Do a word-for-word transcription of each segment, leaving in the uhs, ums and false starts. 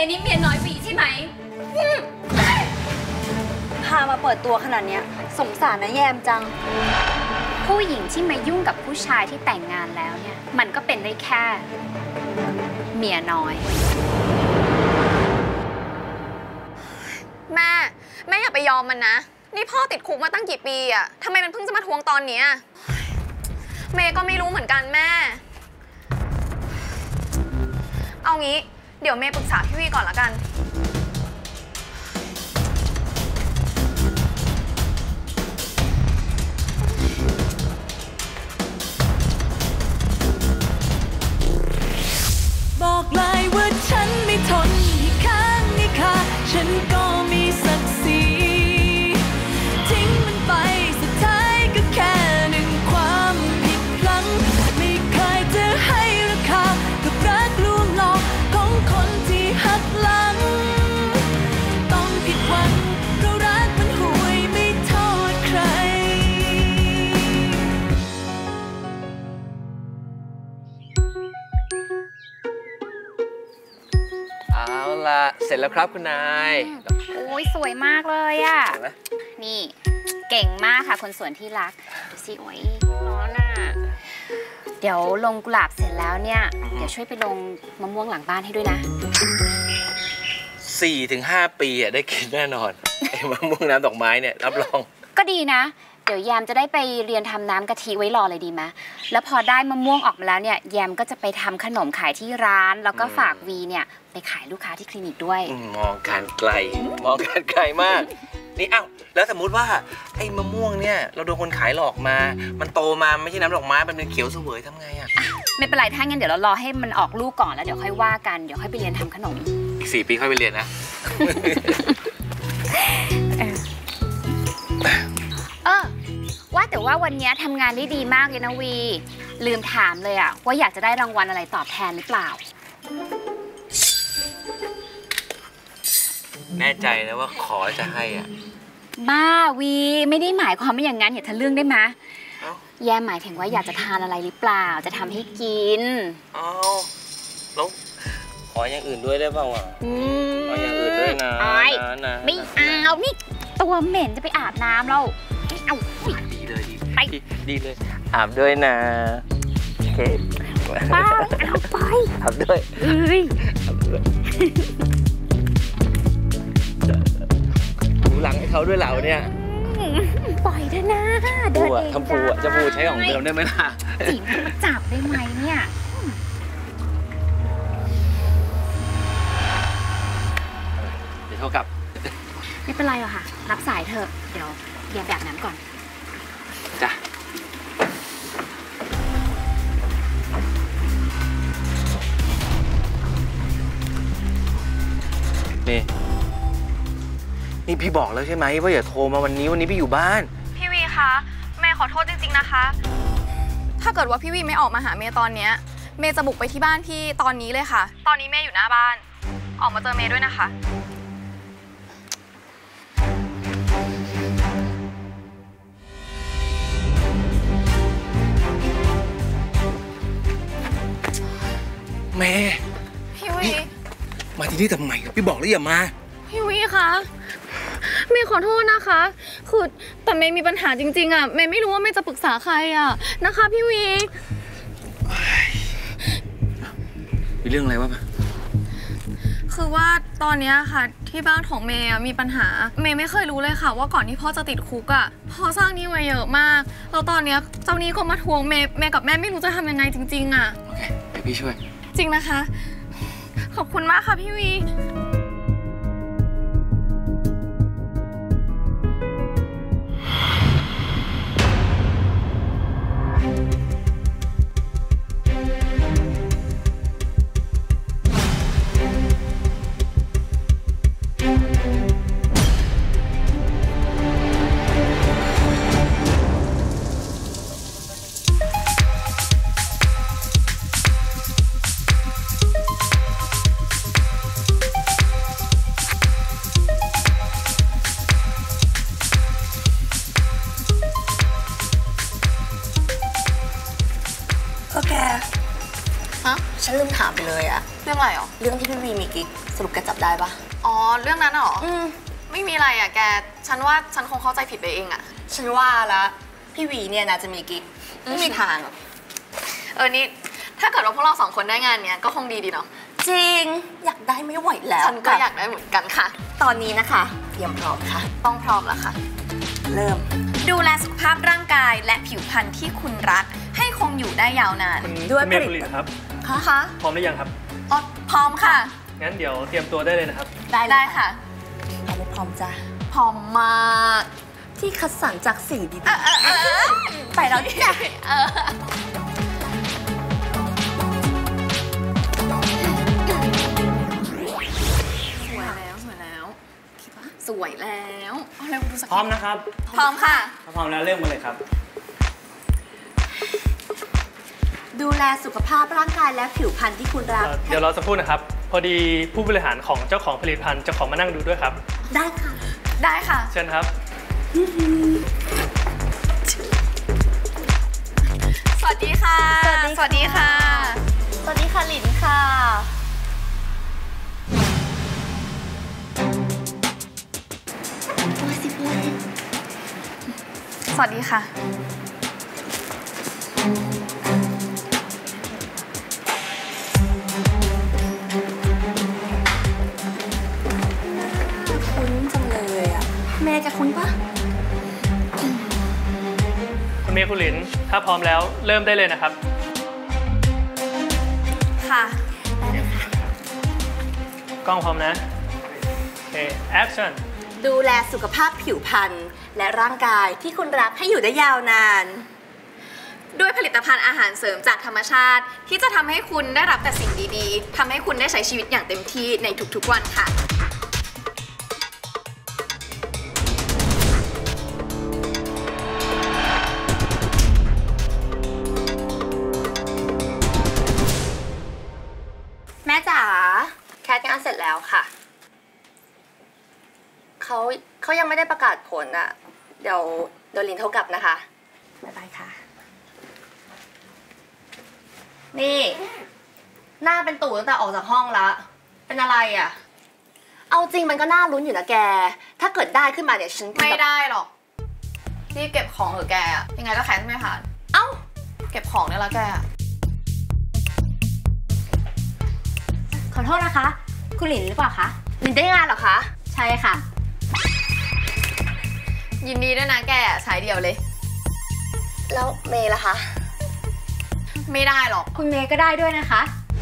ย์นี่เมียน้อยปีใช่ไหมพามาเปิดตัวขนาดนี้สงสารนะแยมจังผู้หญิงที่มายุ่งกับผู้ชายที่แต่งงานแล้วเนี่ยมันก็เป็นได้แค่เมียน้อยแม่แม่อย่าไปยอมมันนะนี่พ่อติดคุกมาตั้งกี่ปีอะทำไมมันเพิ่งจะมาทวงตอนนี้เมย์ก็ไม่รู้เหมือนกันแม่เอางี้เดี๋ยวเมย์ปรึกษาพี่วีก่อนละกันบอกเลยว่าฉันไม่ทนให้ค้างให้คาฉันก็มีศักดิ์ศรีทิ้งมันไปสุดท้ายก็แค่หนึ่งความผิดพลั้งไม่เคยจะให้ราคากับรักลวงหลอกของคนที่หักหลังต้องผิดหวังเพราะรักมันห่วยไม่โทษใครเอาล่ะเสร็จแล้วครับคุณนายโอ้ยสวยมากเลยอ่ะนี่เก่งมากค่ะคนสวนที่รักดูสิโอ้ยร้อนอ่ะเดี๋ยวลงกุหลาบเสร็จแล้วเนี่ยเดี๋ยวช่วยไปลงมะม่วงหลังบ้านให้ด้วยนะสี่ถึงห้าปีอ่ะได้กินแน่นอนไอ้มะม่วงน้ำดอกไม้เนี่ยรับรองก็ดีนะเดี๋ยวแยมจะได้ไปเรียนทำน้ำกะทิไว้รอเลยดีไหมแล้วพอได้มะม่วงออกมาแล้วเนี่ยแยมก็จะไปทำขนมขายที่ร้านแล้วก็ฝากวีเนี่ยไปขายลูกค้าที่คลินิกด้วยมองการไกลมองการไกลมากนี่อ้าวแล้วสมมุติว่าไอ้มะม่วงเนี่ยเราโดนคนขายหลอกมามันโตมาไม่ใช่น้ำดอกไม้มันเป็นเขียวเสวยทำไงอ่ะไม่เป็นไรถ้างั้นเดี๋ยวเรารอให้มันออกลูกก่อนแล้วเดี๋ยวค่อยว่ากันเดี๋ยวค่อยไปเรียนทำขนมอีกสี่ปีค่อยไปเรียนนะเออว่าแต่ว่าวันนี้ทำงานได้ดีมากเลยนะวีลืมถามเลยอะว่าอยากจะได้รางวัลอะไรตอบแทนหรือเปล่าแน่ใจนะว่าขอจะให้อ่ะบ้าวีไม่ได้หมายความว่าอย่างนั้นอย่าทะลึ่งได้ไหมแย่หมายถึงว่าอยากจะทานอะไรหรือเปล่าจะทำให้กินอ๋อแล้วขออย่างอื่นด้วยได้เปล่าอ่ะขออย่างอื่นด้วยนะนะไม่เอานี่ตัวเหม็นจะไปอาบน้ำเราไม่เอาดีเลยดีไปดีเลยอาบด้วยนะโอเคป้าเอาไปอาบด้วยเอ้ยดูหลังให้เขาด้วยเหล่าเนี่ยปล่อยเถอะนะเดินเองทำพูอ่ะจะพูใช้ของเดิมได้ไหมล่ะจีบมาจับได้ไหมเนี่ยเดี๋ยวโทรกลับไม่เป็นไรหรอกค่ะรับสายเถอะเดี๋ยวเดี๋ยวแบบน้ำก่อนจ้ะนี่นี่พี่บอกแล้วใช่ไหมว่าอย่าโทรมาวันนี้วันนี้พี่อยู่บ้านพี่วีคะเมย์ขอโทษจริงๆนะคะถ้าเกิดว่าพี่วีไม่ออกมาหาเมย์ตอนนี้เมย์จะบุกไปที่บ้านพี่ตอนนี้เลยค่ะตอนนี้เมย์อยู่หน้าบ้านออกมาเจอเมย์ด้วยนะคะเมย์พี่วีมาที่นี่ทำไมพี่บอกแล้วอย่ามาพี่วีคะเมย์ขอโทษนะคะคือแต่เมย์มีปัญหาจริงๆอ่ะเมย์ไม่รู้ว่าเมย์จะปรึกษาใครอ่ะนะคะพี่วีมีเรื่องอะไรวะคือว่าตอนนี้ค่ะที่บ้านของเมย์มีปัญหาเมย์ไม่เคยรู้เลยค่ะว่าก่อนที่พ่อจะติดคุกอ่ะพ่อสร้างหนี้ไว้เยอะมากแล้วตอนนี้เจ้าหนี้ก็มาทวงเมย์เมย์กับแม่ไม่รู้จะทำยังไงจริงๆอ่ะโอเคเดี๋ยวพี่ช่วยจริงนะคะขอบคุณมากค่ะพี่วีฉันลืมถามไปเลยอะเรื่องอะไรหรอเรื่องที่พี่วีมีกิ๊กสรุปแกจับได้ปะอ๋อเรื่องนั้นเหรออืมไม่มีอะไรอ่ะแกฉันว่าฉันคงเข้าใจผิดไปเองอ่ะฉันว่าละพี่วีเนี่ยน่าจะมีกิ๊กไม่มีทางหรอกเออนี่ถ้าเกิดว่าพวกเราสองคนได้งานเนี้ยก็คงดีดีเนาะจริงอยากได้ไม่ไหวแล้วฉันก็อยากได้เหมือนกันค่ะตอนนี้นะคะเตรียมพร้อมค่ะต้องพร้อมแล้วค่ะเริ่มดูแลสุขภาพร่างกายและผิวพรรณที่คุณรักให้คงอยู่ได้ยาวนานคุณด้วยคุณเมย์ผผลิลิตตครับคะพร้อมหรือยังครับอ๋อพร้อมค่ะงั้นเดี๋ยวเตรียมตัวได้เลยนะครับได้เลยได้ค่ะพร้อมไม่พร้อมจ้ะพร้อมมากที่คัดสรรจากสิ่งดีเออเออเออๆไปแล้วจ้ะเออสวยแล้วสวยแล้วคิดว่าสวยแล้วเอาเร็วดูสักพร้อมนะครับพร้อมค่ะถ้าพร้อมแล้วเริ่มกันเลยครับดูแลสุขภาพร่างกายและผิวพรรณที่คุณรักเอ่อเดี๋ยวรอสักครู่นะครับ พอดีผู้บริหารของเจ้าของผลิตภัณฑ์จะขอมานั่งดูด้วยครับได้ค่ะได้ค่ะเชิญครับสวัสดีค่ะสวัสดีค่ะสวัสดีค่ะสวัสดีค่ะหลินค่ะสวัสดีค่ะคุ้นจังเลยอ่ะแม่จะคุ้นปะคุณเมย์คุณหลิน ถ้าพร้อมแล้วเริ่มได้เลยนะครับค่ะกล้องพร้อมนะ โอเค action ดูแลสุขภาพผิวพรรณและร่างกายที่คุณรักให้อยู่ได้ยาวนานด้วยผลิตภัณฑ์อาหารเสริมจากธรรมชาติ ที่จะทำให้คุณได้รับแต่สิ่งดีๆทำให้คุณได้ใช้ชีวิตอย่างเต็มที่ในทุกๆวันค่ะแม่จ๋าแคสงานเสร็จแล้วค่ะ เขาเขายังไม่ได้ประกาศผลอ่ะ เดี๋ยวเดี๋ยวลินโทรกลับนะคะ บ๊ายบายค่ะ นี่ หน้าเป็นตู่ตั้งแต่ออกจากห้องแล้ว เป็นอะไรอ่ะ เอาจริงมันก็น่าลุ้นอยู่นะแก ถ้าเกิดได้ขึ้นมาเนี่ยฉันไม่ได้หรอกรีบเก็บของเถอะแกอะยังไงก็แคนไม่ผ่านเอ้าเก็บของเนี่ยละแกอะขอโทษนะคะ คุณหลินหรือเปล่าคะลินได้งานเหรอคะใช่ค่ะยินดีด้วยนะแกอะใช้เดียวเลยแล้วเมย์ล่ะคะไม่ได้หรอกคุณเมย์ก็ได้ด้วยนะคะ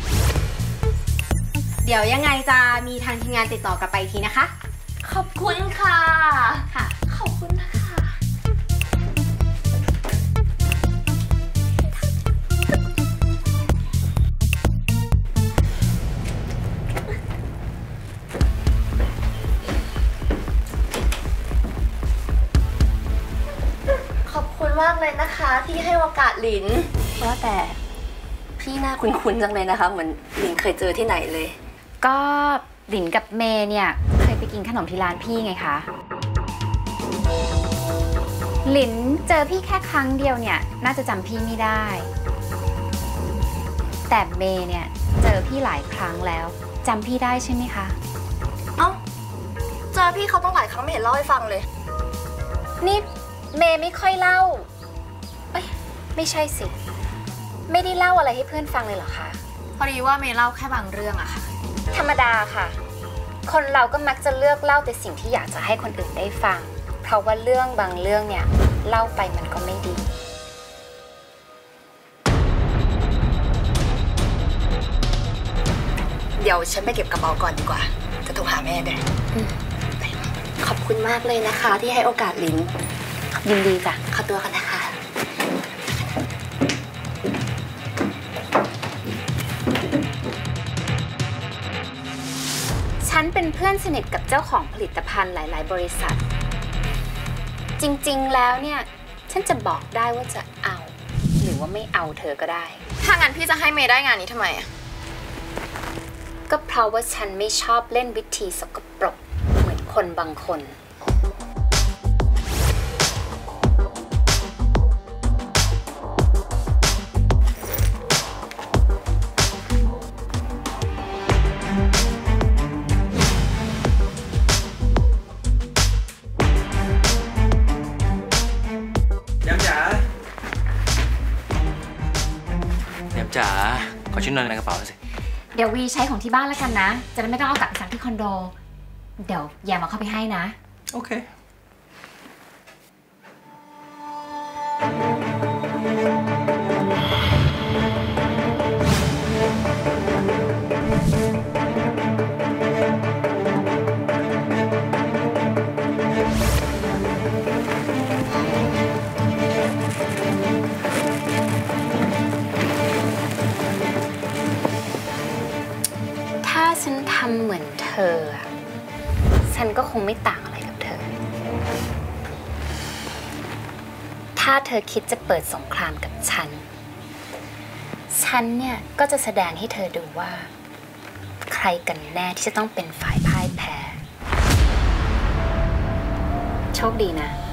เดี๋ยวยังไงจะมีทางทีมงานติดต่อกลับไปอีกทีนะคะขอบคุณค่ะค่ะขอบคุณนะคะ ขอบคุณมากเลยนะคะที่ให้โอกาสหลินว่าแต่พี่หน้าคุ้นๆจังเลยนะคะ เหมือนหลินเคยเจอที่ไหนเลยก็หลินกับเมย์เนี่ยเคยไปกินขนมที่ร้านพี่ไงคะหลินเจอพี่แค่ครั้งเดียวเนี่ยน่าจะจำพี่ไม่ได้ แต่เมย์เนี่ยเจอพี่หลายครั้งแล้วจำพี่ได้ใช่ไหมคะเอ้าเจอพี่เขาต้องหลายครั้งไม่เห็นเล่าให้ฟังเลยนี่เมย์ไม่ค่อยเล่าเอ้ยไม่ใช่สิไม่ได้เล่าอะไรให้เพื่อนฟังเลยเหรอคะพอดีว่าเมย์เล่าแค่บางเรื่องอะค่ะธรรมดาค่ะ คนเราก็มักจะเลือกเล่าแต่สิ่งที่อยากจะให้คนอื่นได้ฟัง เพราะว่าเรื่องบางเรื่องเนี่ยเล่าไปมันก็ไม่ดีเดี๋ยวฉันไปเก็บกระเป๋าก่อนดีกว่า จะโทรหาแม่ด้วยไปขอบคุณมากเลยนะคะ ที่ให้โอกาสลินยินดีจ้ะขอตัวกันนะคะฉันเป็นเพื่อนสนิทกับเจ้าของผลิตภัณฑ์หลาย ๆ บริษัท จริง ๆ แล้วเนี่ยฉันจะบอกได้ว่าจะเอา หรือว่าไม่เอาเธอก็ได้ถ้างั้นพี่จะให้เมย์ได้งานนี้ทำไมอะก็เพราะว่าฉันไม่ชอบเล่นวิธีสกปรกเหมือนคนบางคนจ๋าขอชิ้นหน่อยในกระเป๋าสิเดี๋ยววีใช้ของที่บ้านแล้วกันนะ จะได้ไม่ต้องเอากลับไปซักที่คอนโด เดี๋ยวแยมเอาเข้าไปให้นะโอเคถ้าฉันทำเหมือนเธออะฉันก็คงไม่ต่างอะไรกับเธอ ถ้าเธอคิดจะเปิดสงครามกับฉัน ฉันเนี่ยก็จะแสดงให้เธอดูว่า ใครกันแน่ที่จะต้องเป็นฝ่ายพ่ายแพ้ โชคดีนะ